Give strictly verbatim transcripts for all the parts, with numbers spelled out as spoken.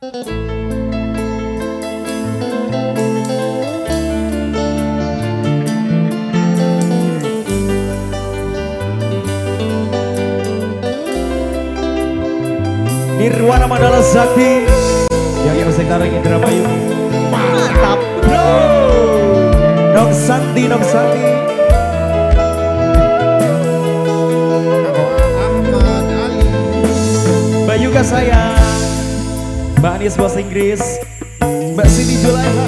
Nirwana Mandala Sakti yang yang sekarang Indramayu. Mantap bro. Nok Santi, Nok Santi. Ahmad Ali. Mbak Yuga sayang. Mbak Anis bahasa Inggris. Mbak Cindy Julaiha.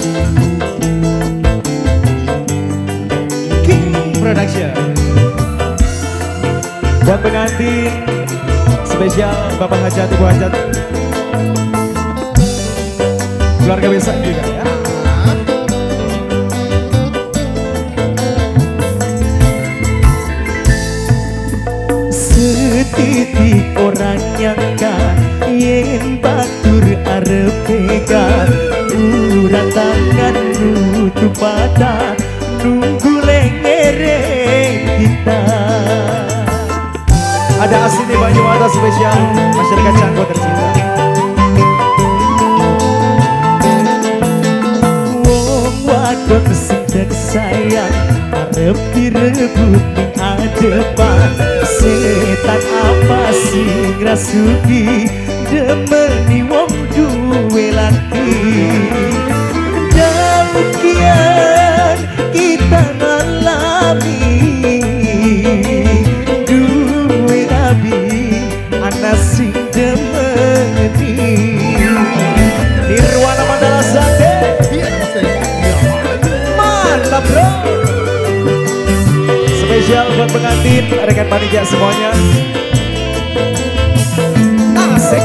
King Production. Buat pengantin spesial Bapak Hajat, Ibu Hajat, keluarga besar juga ya. Setitik orang nyangka yen batur arep pegang urat tangan nutup mata nunggu lengere kita. Ada asli Banyuwangi spesial masyarakat Canggu tercinta. Wong wadon sing sayang arep direbut ning adepan. Setan apa sing rasuki demeni wong duwe laki. Demikian kita ngalami sing demeni. Nirwana Mandala Sakti. Mantap bro. Spesial buat pengantin, rekan panitia semuanya. Asik.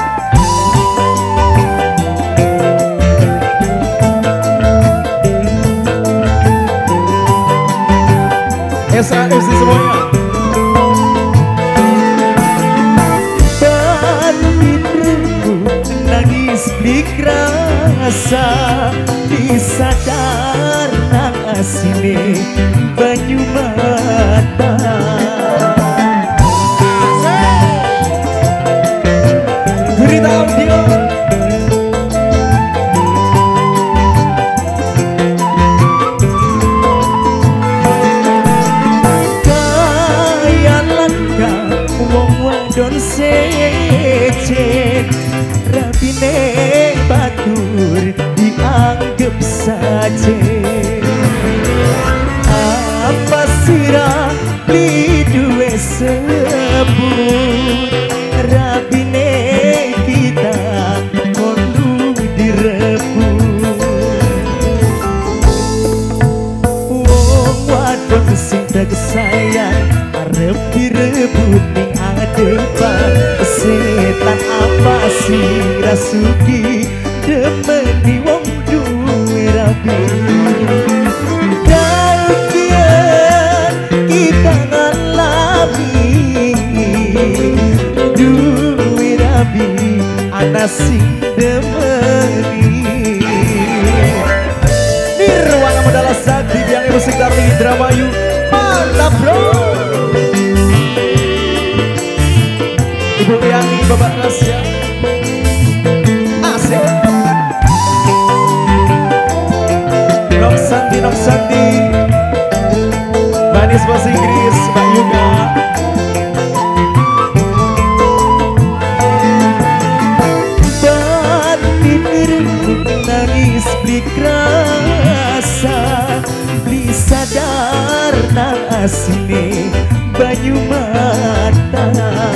S A F C semuanya. Rasa disadar nang asine banyu mata. Gurita audio. Kaya langkah wong wadon secet rapine batur dianggap saja. Apa sirah li duwe sebut rabine kita kondu direbut. Wong wadon sing sayang arep direbut ning adepan. Setan apa sing rasuki demeni wong duwe rabi. Demikian kita ngalami duwe rabi ana sing demeni. Nirwana Mandala Sakti yang musik dari Indramayu. Mantap bro. Ibu Yani, Bapak Rasya. Asik. Nok Santi, Nok Santi. Manis bahasa Inggris, Mbak Yuga. Batin diriku nangis beli rasa, beli sadar nang asine banyu mata.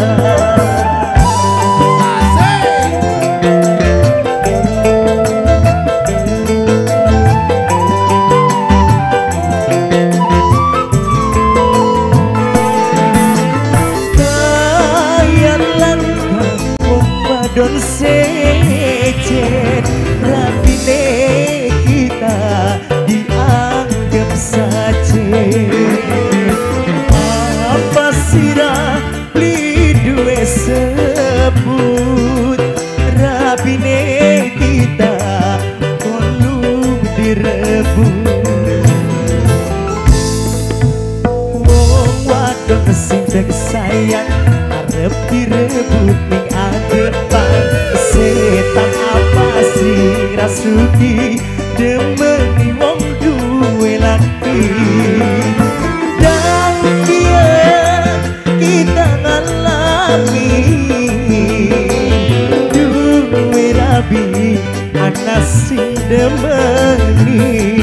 Don secet rapine kita dianggap saja. Apa sirah li duwe sebut rapine kita kondu direbut. Wong wadon sing sayang arep direbut ning adepan. Setan apa rasuki demeni wong duwe laki. Dan biar kita ngalami duwe rabi anak sing demeni.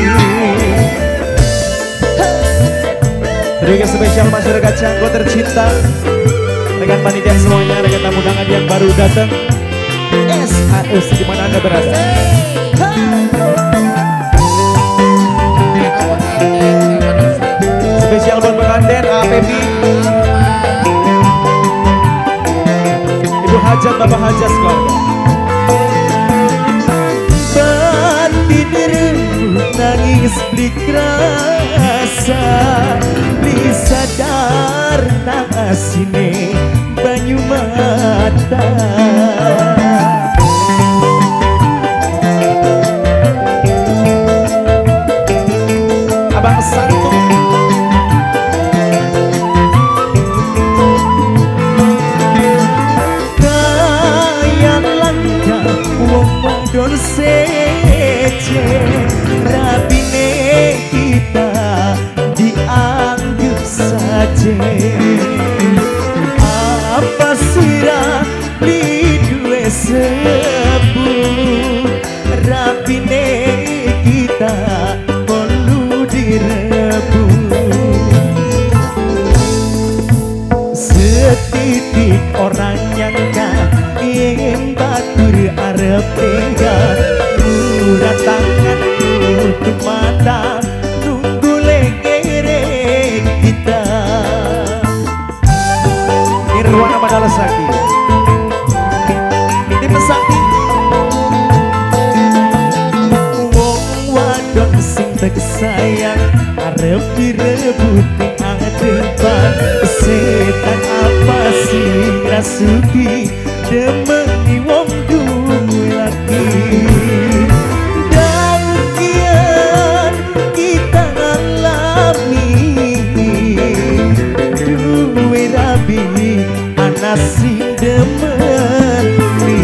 Terima spesial masyarakat Canggu tercinta, rekan panitia semuanya, rekan tamu undangan yang baru datang. S A S di mana Anda berada? Spesial buat pengantin A P B, Ibu Hajat, Bapak Hajat keluarga. Batin rembuk nangis blik rasa, beli sadar tak asine banyu mata. Abang Santu kaya langka wong modon sece, rabine kita dianggap saja. Apa sirah li duwe sebut, rabine kita perlu direbut. Setitik orang nyangka ingin batur arep tega, urat tangan tutup mata nunggu legere kita. Nirwana Mandala Sakti, ini pesakti wong wadon sing tegesayang arep direbut ning depan. Setan apa sih rasuki demeni wong duwe laki. Dan kian kita ngalami duwe rabi anak sing demeni.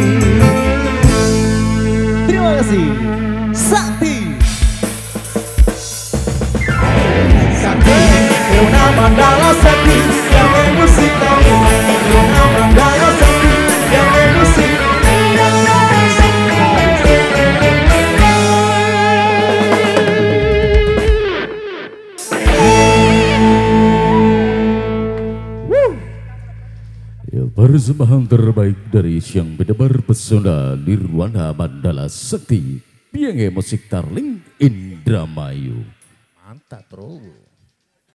Terima kasih Sakti. Sakti Nirwana Mandala Sakti yang musik tahu. Nirwana Mandala Sakti yang musik. Ya, persembahan terbaik dari Siang Bedebar Pesona Nirwana Mandala Sakti, Pienge Musik Tarling Indramayu. Mantap bro.